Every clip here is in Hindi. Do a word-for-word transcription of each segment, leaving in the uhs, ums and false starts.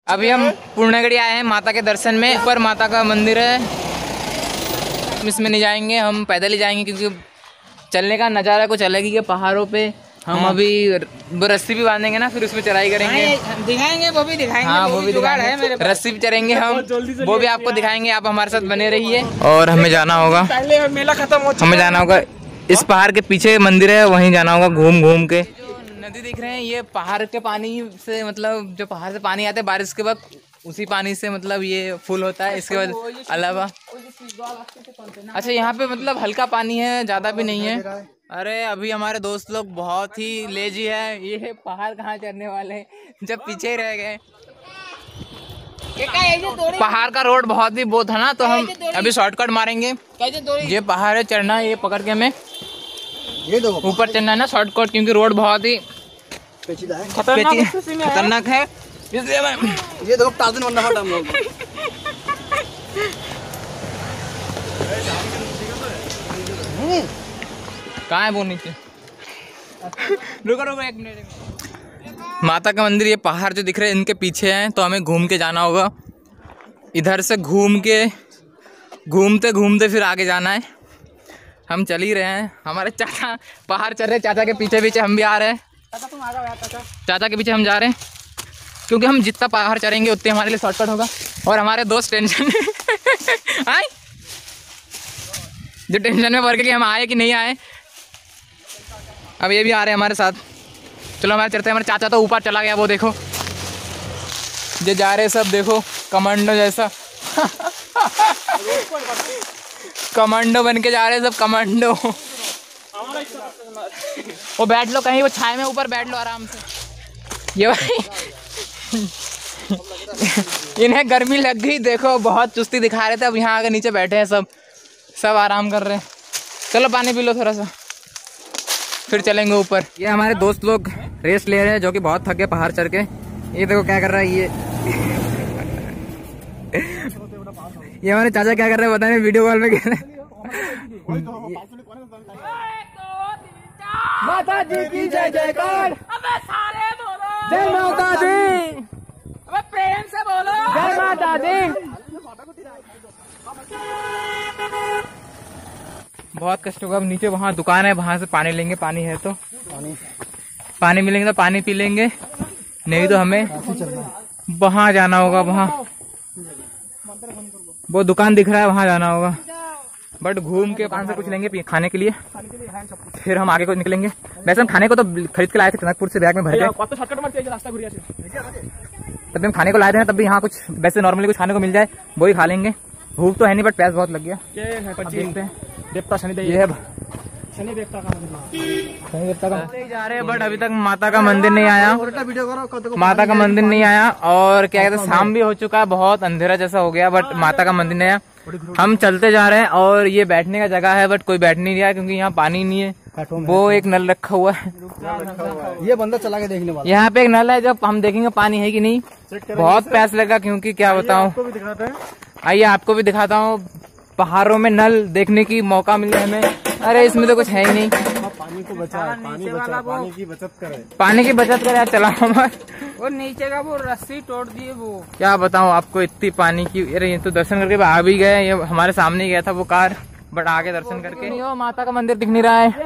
अभी हम पूर्णगढ़ी आए हैं माता के दर्शन में। ऊपर माता का मंदिर है, इसमें नहीं जाएंगे, हम पैदल ही जाएंगे क्योंकि चलने का नज़ारा कुछ अलग ही है पहाड़ों पे। हम हाँ। अभी वो रस्सी भी बांधेंगे ना, फिर उसमें चढ़ाई करेंगे, दिखाएंगे, वो भी दिखाएंगे। हाँ वो भी दिखाएंगे, रस्सी भी चढ़ेंगे हम, वो भी आपको दिखाएंगे। आप हमारे साथ बने रहिए। और हमें जाना होगा, पहले मेला खत्म हो, हमें जाना होगा इस पहाड़ के पीछे मंदिर है, वहीं जाना होगा घूम घूम के। नदी दिख रहे हैं ये पहाड़ के पानी से, मतलब जो पहाड़ से पानी आता है बारिश के वक्त, उसी पानी से मतलब ये फुल होता है। इसके बाद अलावा अच्छा यहाँ पे मतलब हल्का पानी है, ज़्यादा भी नहीं है। अरे अभी हमारे दोस्त लोग बहुत ही लेजी है, ये पहाड़ कहाँ चढ़ने वाले हैं जब पीछे रह गए। पहाड़ का रोड बहुत ही वो था ना, तो हम अभी शॉर्टकट मारेंगे। ये पहाड़ है, चढ़ना ये पकड़ के हमें ऊपर चढ़ना है ना शॉर्टकट, क्योंकि रोड बहुत ही खतरनाक है, इसलिए मैं ये देखो टार्जन बनना पड़ा हम लोग। कहाँ है वो नीचे? रुको रुको एक मिनट। माता का मंदिर, ये पहाड़ जो दिख रहे हैं इनके पीछे हैं, तो हमें घूम के जाना होगा। इधर से घूम के घूमते घूमते फिर आगे जाना है। हम चल ही रहे हैं, हमारे चाचा पहाड़ चल रहे हैं, चाचा के पीछे पीछे हम भी आ रहे हैं। चाचा के पीछे हम जा रहे हैं क्योंकि हम जितना पहाड़ चढ़ेंगे उतने हमारे लिए शॉर्टकट होगा। और हमारे दोस्त टेंशन आए जो टेंशन में पड़ गए कि हम आए कि नहीं आए। अब ये भी आ रहे हैं हमारे साथ। चलो हमारे चलते हैं। हमारे चाचा तो ऊपर चला गया, वो देखो जो जा रहे सब, देखो कमांडो जैसा कमांडो बन के जा रहे हैं सब, कमांडो। वो बैठ लो कहीं, वो छाए में ऊपर बैठ लो आराम से। ये भाई इन्हें गर्मी लग गई, देखो बहुत चुस्ती दिखा रहे थे, अब यहाँ आकर नीचे बैठे हैं सब, सब आराम कर रहे हैं। चलो पानी पी लो थोड़ा सा, फिर चलेंगे ऊपर। ये हमारे दोस्त लोग रेस्ट ले रहे हैं जो कि बहुत थक गए पहाड़ चढ़ के। ये देखो क्या कर रहा है ये ये हमारे चाचा क्या कर रहे हैं पता नहीं, वीडियो कॉल में कह रहे हैं माता जी की जय जयकार, अबे सारे बोलो जय माता दी, अबे प्रेम से बोलो जय माता दी। बहुत कष्ट होगा। अब नीचे वहाँ दुकान है, वहाँ से पानी लेंगे, पानी है तो पानी पानी मिलेंगे तो पानी पी लेंगे, नहीं तो हमें वहाँ जाना होगा। वहाँ वो दुकान दिख रहा है, वहाँ जाना होगा। बट घूम के पान से कुछ लेंगे खाने के लिए, फिर हम आगे को निकलेंगे। वैसे हम खाने को तो खरीद के लाए थे टनकपुर से बैग में भर के, तब हम खाने को लाए थे ना, तब भी यहाँ कुछ वैसे नॉर्मली कुछ खाने को मिल जाए वही खा लेंगे। भूख तो है नहीं बट प्यास बहुत लग गया। देखते हैं देवता शनि, ये है शनि देवता का शनि देवता का जा रहे हैं, बट अभी तक माता का मंदिर नहीं आया, माता का मंदिर नहीं आया। और क्या कहते हैं, शाम भी हो चुका है, बहुत अंधेरा जैसा हो गया, बट माता का मंदिर नहीं आया। हम चलते जा रहे हैं और ये बैठने का जगह है बट कोई बैठ नहीं रहा क्योंकि यहाँ पानी नहीं है। वो एक नल रखा हुआ है, ये बंदा चला के देखने वाला। यहाँ पे एक नल है, जब हम देखेंगे पानी है कि नहीं। बहुत प्यास लगा क्योंकि क्या बताऊँ, आइए आपको भी दिखाता हूँ। पहाड़ों में नल देखने की मौका मिले हमें। अरे इसमें तो कुछ है ही नहीं। पानी को बचाए, पानी बचाए, पानी की बचत करे, पानी की बचत करे यार। चला और नीचे का वो रस्सी तोड़ दिए, वो क्या बताऊँ आपको, इतनी पानी की। अरे ये तो दर्शन करके आ भी गए, ये हमारे सामने ही गया था वो कार, बट आगे दर्शन करके नहीं हो। माता का मंदिर दिख नहीं रहा है,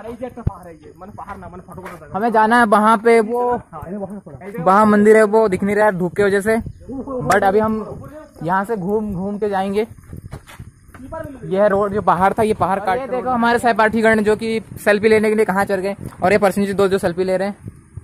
हमें जाना है वहाँ पे, वो वहाँ मंदिर है, वो दिख नहीं रहा है धूप की वजह से। बट अभी हम यहाँ से घूम घूम के जाएंगे। यह रोड जो पहाड़ था, ये पहाड़ काट, देखो हमारे सहपाठीगण जो कि सेल्फी लेने के लिए कहाँ चढ़ गए। और ये पर्सनल दोस्त जो सेल्फी ले रहे हैं,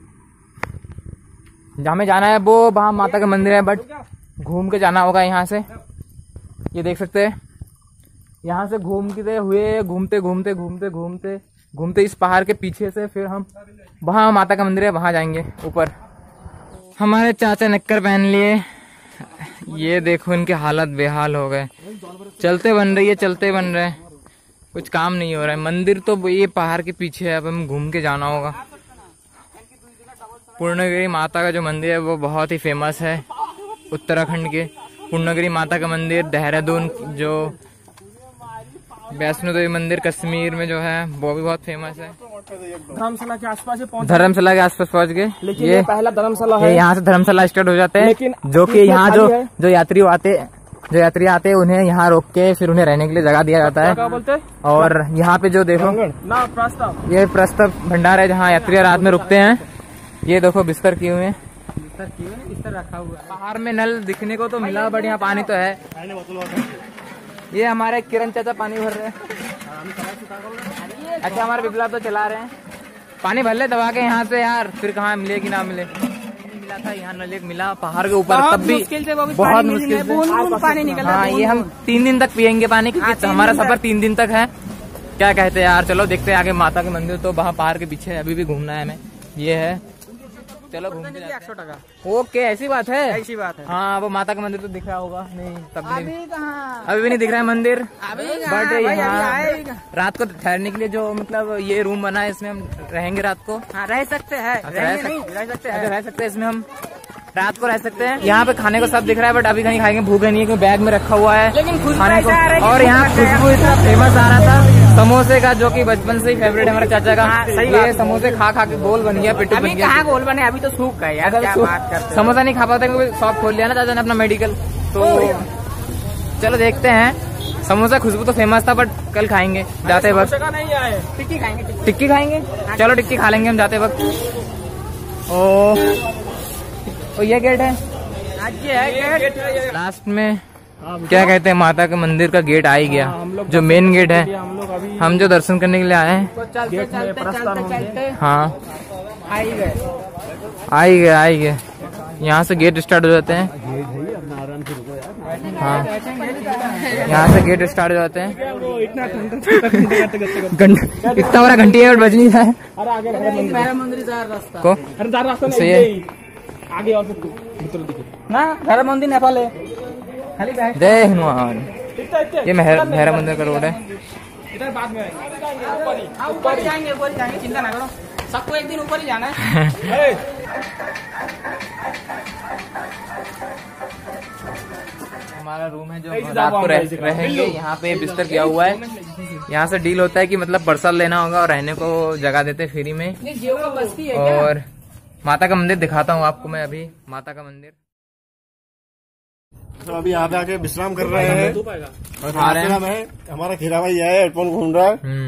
जहाँ में जाना है वो वहाँ माता का मंदिर है, बट घूम के जाना होगा यहाँ से। ये देख सकते हैं, यहाँ से घूमते हुए घूमते घूमते घूमते घूमते घूमते इस पहाड़ के पीछे से फिर हम वहाँ माता का मंदिर है, वहाँ जाएंगे ऊपर। हमारे चाचा निक्कर पहन लिए, ये देखो इनके हालत बेहाल हो गए। चलते बन रही है, चलते बन रहे हैं, कुछ काम नहीं हो रहा है। मंदिर तो ये पहाड़ के पीछे है, अब हम घूम के जाना होगा। पूर्णगिरी माता का जो मंदिर है वो बहुत ही फेमस है उत्तराखंड के। पूर्णगिरी माता का मंदिर, देहरादून जो वैष्णो देवी मंदिर कश्मीर में जो है वो भी बहुत फेमस है। धर्मशाला के आसपास पहुंच धर्मशाला के आसपास पहुंच गए। लेकिन ये पहला धर्मशाला है, यहाँ से धर्मशाला स्टार्ट हो जाते हैं। लेकिन जो कि यहाँ जो जो यात्री आते जो यात्री आते हैं उन्हें यहाँ रोक के फिर उन्हें रहने के लिए जगह दिया जाता है। क्या बोलते हैं? और यहाँ पे जो देखो ना प्रस्ताव, ये प्रस्ताव भंडार है जहाँ यात्री रात में रुकते हैं। ये देखो बिस्तर किए हुए हैं, बिस्तर किए हुए बिस्तर रखा हुआ है। बाहर में नल दिखने को तो मिला बट यहाँ पानी तो है। ये हमारे किरण चाचा पानी भर रहे हैं। अच्छा हमारे विप्लव तो चला रहे हैं। पानी भर ले दबा के यहाँ से यार, फिर कहाँ मिलेगी ना मिले। मिला था यहाँ नल एक मिला पहाड़ के ऊपर, तब भी बहुत मुश्किल से पानी निकला। हाँ ये हम तीन दिन तक पियेंगे पानी, क्योंकि हमारा सफर तीन दिन तक है। क्या कहते हैं यार, चलो देखते हैं आगे। माता के मंदिर तो वहाँ पहाड़ के पीछे अभी भी घूमना है हमें। ये है, चलो घूमते जाते हैं। ओके ऐसी बात है, ऐसी बात है। हाँ वो माता का मंदिर तो दिख रहा होगा। नहीं तब भी नहीं, अभी भी नहीं दिख रहा है मंदिर। बट यहाँ रात को ठहरने के लिए जो मतलब ये रूम बना है, इसमें हम रहेंगे रात को। हाँ रह सकते हैं, रह सकते हैं, रह सकते हैं इसमें हम रात को रह सकते हैं। यहाँ पे खाने को सब दिख रहा है बट अभी कहीं खाएंगे, भूखे नहीं है क्योंकि बैग में रखा हुआ है खाने को। और यहाँ खुशबू इतना फेमस आ रहा था समोसे का, जो कि बचपन से ही फेवरेट है हमारे चाचा का। ये समोसे खा खा के गोल बन गया, पिट्टू बन गया। गोल बने अभी तो सूख गए यार, क्या बात करते हैं। समोसा नहीं खा पाते क्योंकि शॉप खोल लिया ना चाचा ने अपना मेडिकल। तो चलो देखते हैं। समोसा खुशबू तो फेमस था बट कल खाएंगे जाते वक्त। टिक्की खाएंगे, टिक्की खाएंगे। चलो टिक्की खा लेंगे हम जाते वक्त। ओ तो ये गेट है, आज ये है गेट। लास्ट में क्या कहते हैं, माता के मंदिर का गेट आ ही गया, जो मेन गेट है। हम जो दर्शन करने के लिए आए हैं, हाँ आ ही गए आ ही गए आ ही गए। यहाँ से गेट स्टार्ट हो जाते हैं। हाँ यहाँ से गेट स्टार्ट हो जाते हैं। इतना बड़ा घंटी है बज नहीं है को सही है। आगे और ना भैरव मंदिर नेपाल है, खाली जय हनुमान। ये भैरव मंदिर का रोड है। इधर बाद में ऊपर जाएंगे, ऊपर जाएंगे, चिंता ना करो, सबको एक दिन ऊपर ही जाना है। हमारा रूम है जो रात को रह, रहेंगे। यहाँ पे बिस्तर किया हुआ है। यहाँ से डील होता है कि मतलब प्रसाद लेना होगा और रहने को जगह देते हैं फ्री में। और माता का मंदिर दिखाता हूँ आपको मैं अभी। माता का मंदिर तो अभी यहाँ पे आके विश्राम कर रहे हैं और खा रहे हैं। हमारा खीरा भाई है, हेडफोन घूम रहा है।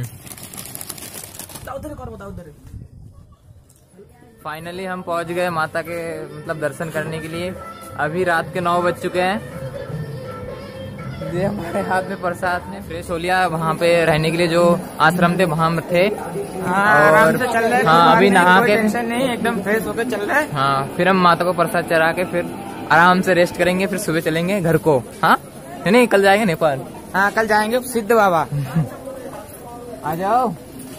फाइनली हम पहुँच गए माता के मतलब दर्शन करने के लिए। अभी रात के नौ बज चुके हैं। ये हमारे हाथ में प्रसाद ने फ्रेश हो लिया। वहाँ पे रहने के लिए जो आश्रम थे वहाँ थे। हाँ, आराम से चल रहे। हाँ अभी नहा के टेंशन नहीं, एकदम फ्रेश होकर चल रहे हैं। हाँ फिर हम माता को प्रसाद चढ़ा के फिर आराम से रेस्ट करेंगे, फिर सुबह चलेंगे घर को। हाँ नहीं कल जाएंगे नेपाल। हाँ कल जाएंगे सिद्ध बाबा। आ जाओ।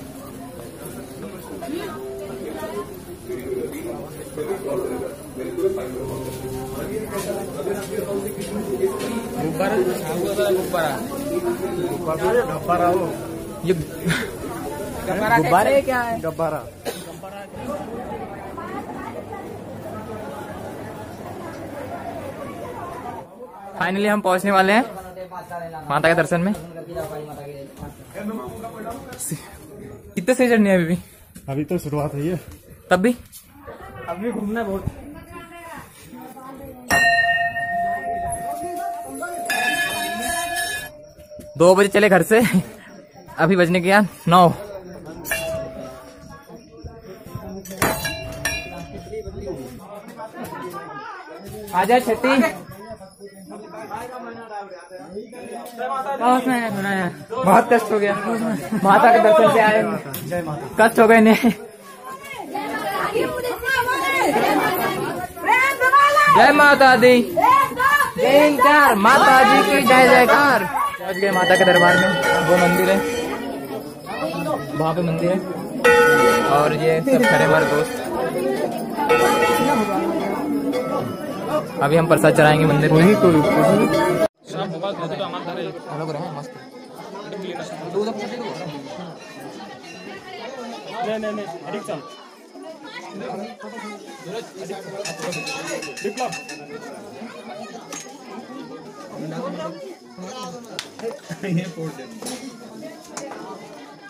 गुब्बारा गुब्बारा गब्बारा हो, ये गुब्बारे क्या है? गब्बारा फाइनली हम पहुंचने वाले हैं माता के दर्शन में। कितने से चढ़नी है अभी भी? अभी तो शुरुआत हुई है, तब भी अभी घूमना बहुत। दो बजे चले घर से, अभी बजने के यार नौ। आजा छठी। बहुत कष्ट हो गया माता के दर्शन से आए, कष्ट हो गए ने। जय माता दी, जयकार माता जी की जय जयकार। पहुंच गए माता के दरबार में। वो मंदिर है, वहाँ पे मंदिर है और ये सब खड़े हमारे दोस्त। अभी हम प्रसाद चढ़ाएंगे मंदिर में।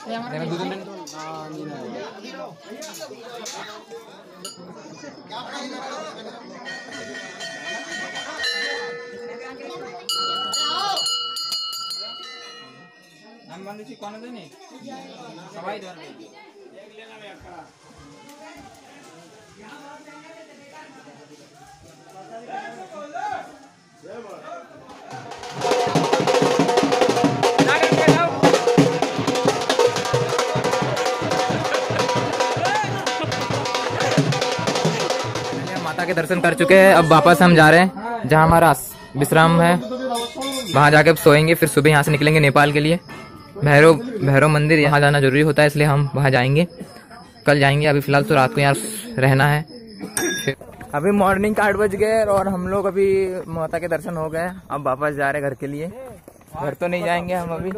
माता के दर्शन कर चुके हैं। अब वापस हम जा रहे हैं जहाँ हमारा विश्राम है, वहाँ जाके सोएंगे। फिर सुबह यहाँ से निकलेंगे नेपाल के लिए। भैरव भैरव मंदिर यहाँ जाना जरूरी होता है, इसलिए हम वहाँ जाएंगे, कल जाएंगे। अभी फिलहाल तो रात को यहाँ रहना है। अभी मॉर्निंग का आठ बज गए और हम लोग अभी माता के दर्शन हो गए। अब वापस जा रहे घर के लिए। घर तो नहीं जाएंगे हम अभी।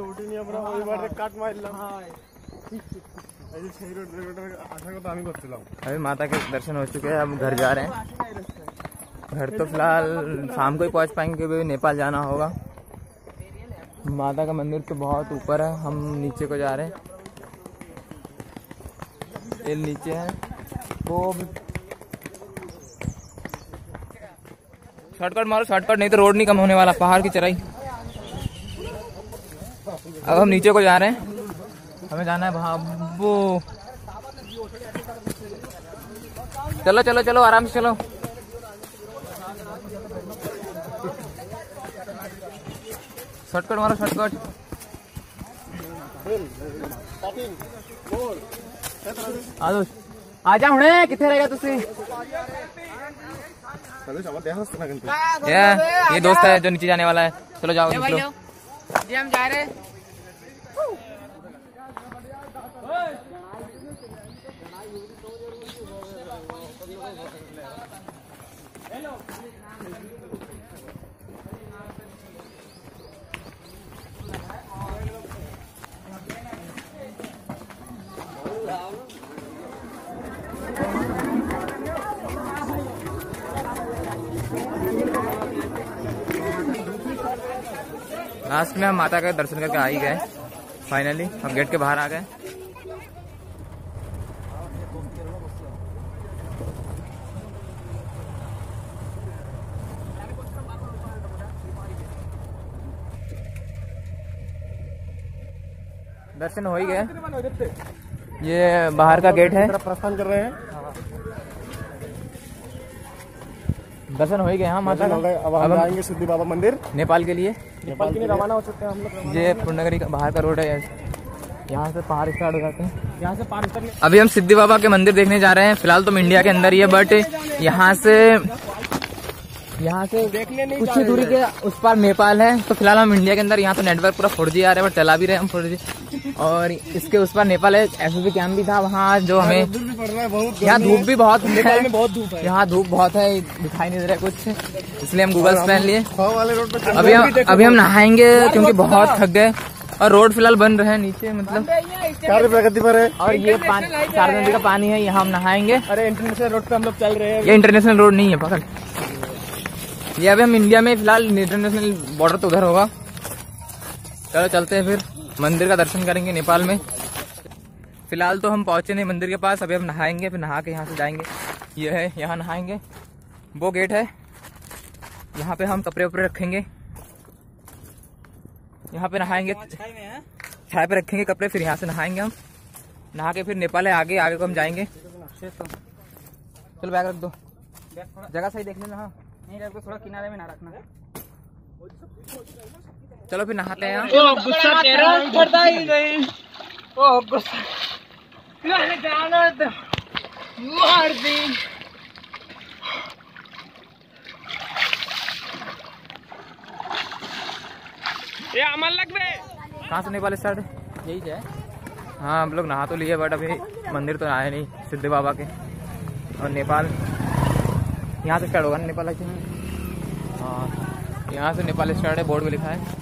अभी माता के दर्शन हो चुके हैं, अब घर जा रहे हैं। घर तो फिलहाल शाम को ही पहुंच पाएंगे क्योंकि नेपाल जाना होगा। माता का मंदिर तो बहुत ऊपर है, हम नीचे को जा रहे हैं। ये नीचे है वो। शॉर्टकट मारो, शॉर्टकट, नहीं तो रोड नहीं कम होने वाला, पहाड़ की चढ़ाई। अब हम नीचे को जा रहे हैं, हमें जाना है वहाँ वो। चलो चलो चलो, आराम से चलो। शॉर्टकट मारो, शॉर्टकट। आजा हुणे किथे रहेगा तुसी? ये ये दोस्त है जो नीचे जाने वाला है। चलो जाओ निकलो। जी हम जा रहे हैं। लास्ट में हम माता का दर्शन करके आ ही गए। फाइनली हम गेट के बाहर आ गए। दर्शन हो ही गए। ये बाहर का गेट है, प्रस्थान कर रहे हैं। दर्शन हो ही गए। हाँ माता का। अब हम जाएंगे सिद्धि बाबा मंदिर नेपाल के लिए। नेपाल के लिए रवाना हो सकते हैं हम लोग। ये पूर्णनगरी का बाहर का रोड है, यहाँ से पहाड़ स्टार्ट हो जाते हैं। यहाँ से पहाड़। अभी हम सिद्धि बाबा के मंदिर देखने जा रहे हैं। फिलहाल तो हम इंडिया के अंदर ही है, बट यहाँ से यहाँ से कुछ ही दूरी के उस पार नेपाल है। तो फिलहाल हम इंडिया के अंदर, यहाँ तो नेटवर्क पूरा फोर जी आ रहा है, बट चला भी रहे हम फोर जी। और इसके उस पार नेपाल है। एसएसबी कैंप भी था वहाँ, जो हमें यहाँ धूप भी बहुत है, बहुत धूप है यहाँ, धूप बहुत है, दिखाई नहीं दे रहा है कुछ, इसलिए हम गूगल्स पहन लिए। अभी हम अभी हम नहाएंगे क्योंकि बहुत थक गए। और रोड फिलहाल बन रहे हैं नीचे, मतलब कार्य प्रगति पर है। और ये चार नदी का पानी है, यहाँ हम नहाएंगे। अरे इंटरनेशनल रोड पे हम लोग चल रहे हैं। ये इंटरनेशनल रोड नहीं है, पकड़। ये अभी हम इंडिया में, फिलहाल इंटरनेशनल बॉर्डर तो उधर होगा। चलो चलते हैं, फिर मंदिर का दर्शन करेंगे नेपाल में। फिलहाल तो हम पहुंचे नहीं मंदिर के पास। अभी हम नहाएंगे, फिर नहा के यहाँ से जाएंगे। ये है, यहाँ नहाएंगे। वो गेट है, यहाँ पे हम कपड़े वपड़े रखेंगे, यहाँ पे नहाएंगे, छाया पे रखेंगे कपड़े। फिर यहाँ से नहाएंगे हम, नहा के फिर नेपाल है आगे, आगे को हम जाएंगे। चलो बैग रख दो, जगह सही देख लेना। हाँ नहीं, आपको थोड़ा किनारे में ना रखना। चलो फिर नहाते हैं। ओ गुस्सा तेरा पड़ता ही नहीं। ओ गुस्सा मैंने जाना तो मार दी। ये अमल लग बे। कहाँ से नेपाल स्टार्ट है? यही है। हाँ हम लोग नहा तो लिए, बट अभी मंदिर तो आए नहीं सिद्धि बाबा के। और नेपाल यहाँ से स्टार्ट होगा ना नेपाल से? हाँ यहाँ से नेपाल स्टार्ट है, बोर्ड पे लिखा है।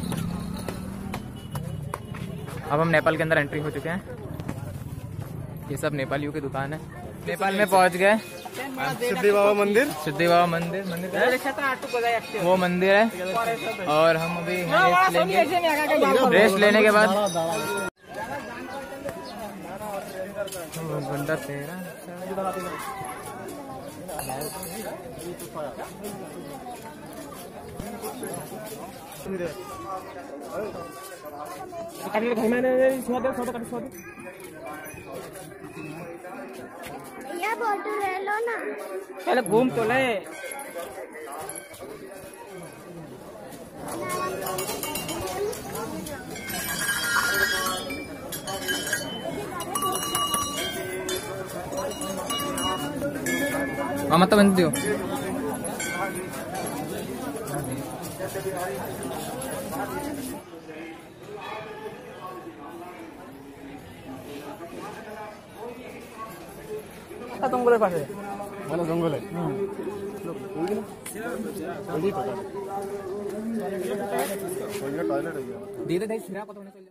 अब हम नेपाल के अंदर एंट्री हो चुके हैं। ये सब नेपालियों की दुकान है। नेपाल में पहुंच गए। सिद्धि बाबा मंदिर, सिद्धि बाबा मंदिर मंदिर वो मंदिर है। और हम अभी रेस्ट लेंगे। रेस्ट लेने के बाद बंदा तेरा ये फोटो ले लो ना। पहले घूम तो ले। हाँ मतलब बंद दियो। জঙ্গলের পাশে ভালো জঙ্গলে দিয়ে দেয় কত